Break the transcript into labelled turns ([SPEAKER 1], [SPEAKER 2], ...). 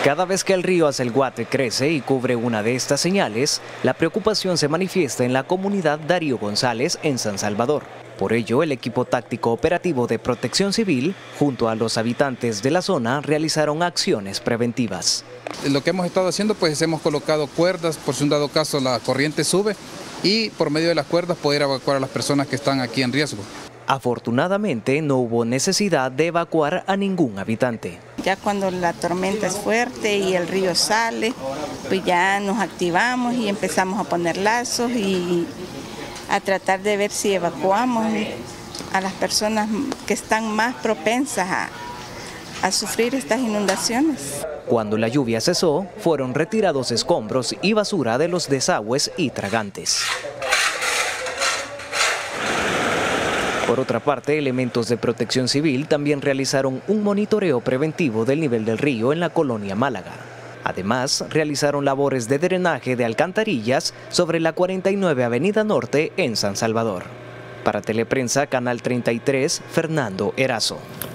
[SPEAKER 1] Cada vez que el río Acelguate crece y cubre una de estas señales, la preocupación se manifiesta en la comunidad Darío González en San Salvador. Por ello, el equipo táctico operativo de Protección Civil, junto a los habitantes de la zona, realizaron acciones preventivas.
[SPEAKER 2] Lo que hemos estado haciendo, pues hemos colocado cuerdas por si un dado caso la corriente sube y por medio de las cuerdas poder evacuar a las personas que están aquí en riesgo.
[SPEAKER 1] Afortunadamente, no hubo necesidad de evacuar a ningún habitante.
[SPEAKER 3] Ya cuando la tormenta es fuerte y el río sale, pues ya nos activamos y empezamos a poner lazos y a tratar de ver si evacuamos a las personas que están más propensas a sufrir estas inundaciones.
[SPEAKER 1] Cuando la lluvia cesó, fueron retirados escombros y basura de los desagües y tragantes. Por otra parte, elementos de Protección Civil también realizaron un monitoreo preventivo del nivel del río en la colonia Málaga. Además, realizaron labores de drenaje de alcantarillas sobre la 49 Avenida Norte en San Salvador. Para Teleprensa, Canal 33, Fernando Erazo.